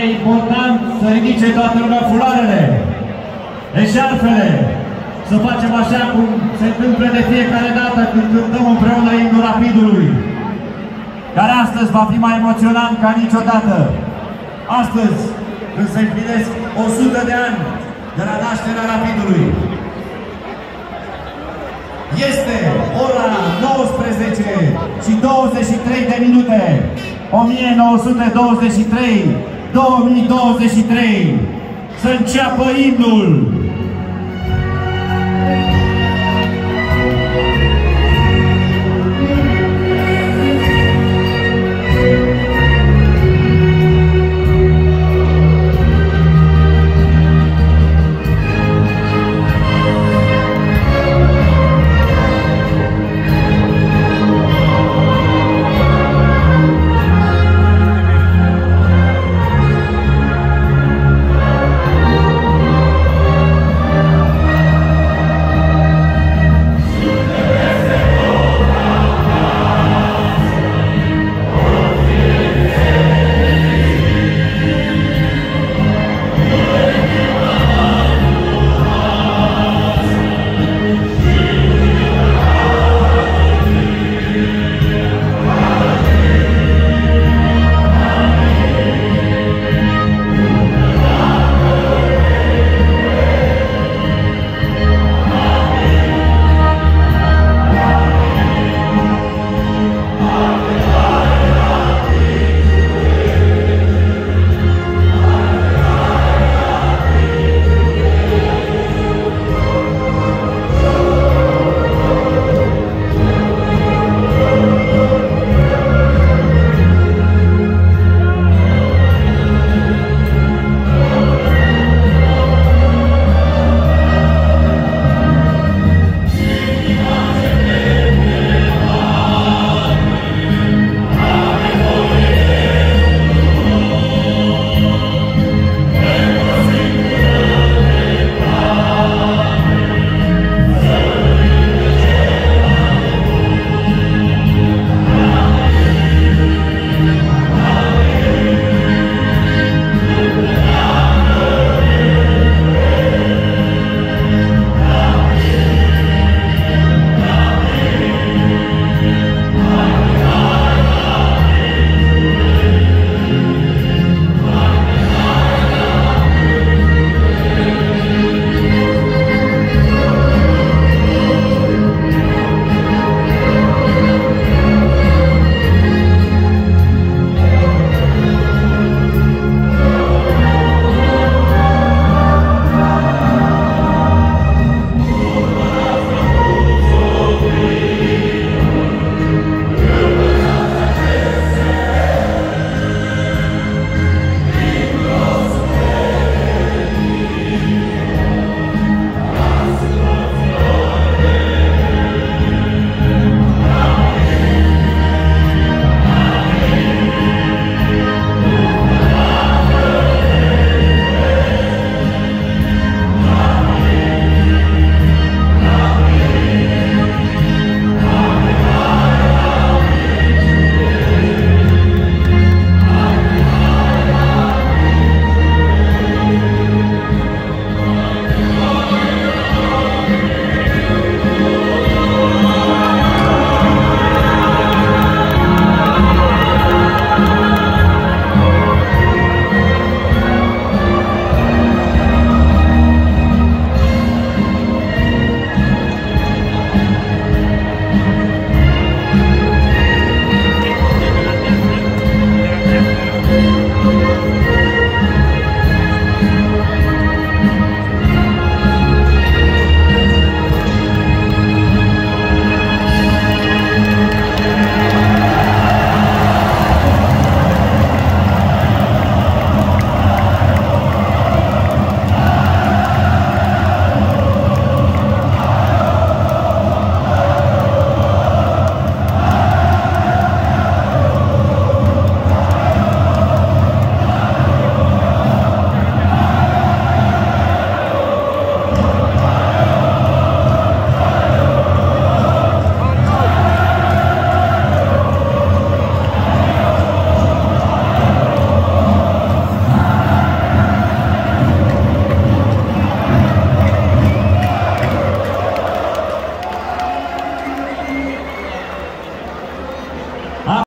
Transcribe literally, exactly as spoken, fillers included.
important să ridice toată lumea fularele, eșarfele, să facem așa cum se întâmplă de fiecare dată când cântăm împreună imnul Rapidului, care astăzi va fi mai emoționant ca niciodată. Astăzi, când se împlinesc o sută de ani de la nașterea Rapidului, este ora nouăsprezece și douăzeci și trei de minute, o mie nouă sute douăzeci și trei două mii douăzeci și trei. Să înceapă imnul!